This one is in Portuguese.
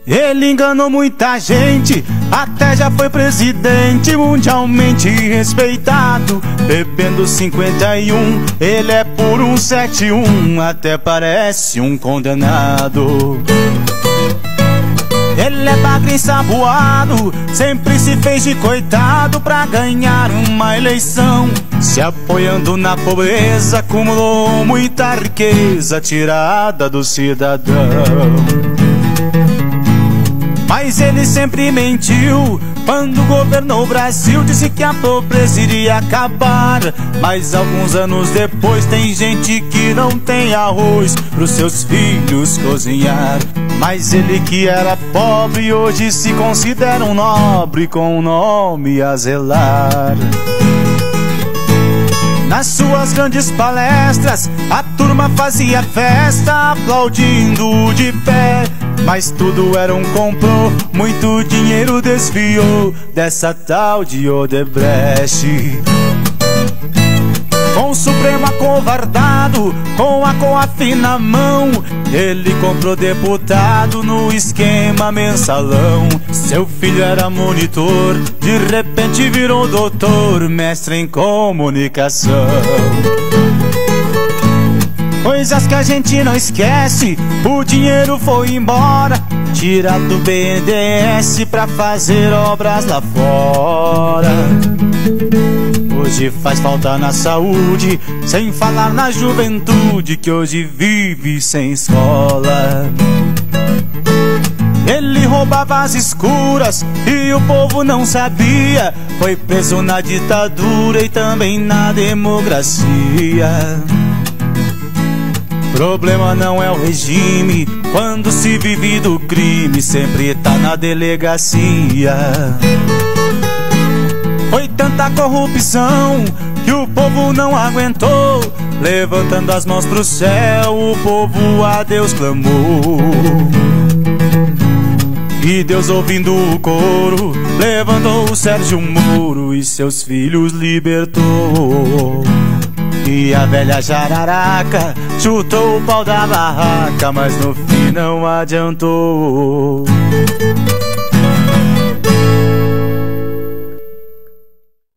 Ele enganou muita gente, até já foi presidente mundialmente respeitado. Bebendo 51, ele é por 171, até parece um condenado. Ele é bagre ensaboado, sempre se fez de coitado pra ganhar uma eleição. Se apoiando na pobreza, acumulou muita riqueza tirada do cidadão. Mas ele sempre mentiu quando governou o Brasil, disse que a pobreza iria acabar. Mas alguns anos depois tem gente que não tem arroz pros seus filhos cozinhar. Mas ele que era pobre hoje se considera um nobre com um nome a zelar. Nas suas grandes palestras a turma fazia festa aplaudindo de pé. Mas tudo era um complô, muito dinheiro desviou dessa tal de Odebrecht. Com o Supremo acovardado, com a COAF na mão, ele comprou deputado no esquema mensalão. Seu filho era monitor, de repente virou doutor, mestre em comunicação. Coisas que a gente não esquece, o dinheiro foi embora, tirado do BNDES pra fazer obras lá fora. Hoje faz falta na saúde, sem falar na juventude que hoje vive sem escola. Ele roubava as escuras e o povo não sabia, foi preso na ditadura e também na democracia. Problema não é o regime, quando se vive do crime sempre tá na delegacia. Foi tanta corrupção que o povo não aguentou, levantando as mãos pro céu o povo a Deus clamou. E Deus, ouvindo o coro, levantou o Sérgio Moro e seus filhos libertou. E a velha jararaca chutou o pau da barraca, mas no fim não adiantou.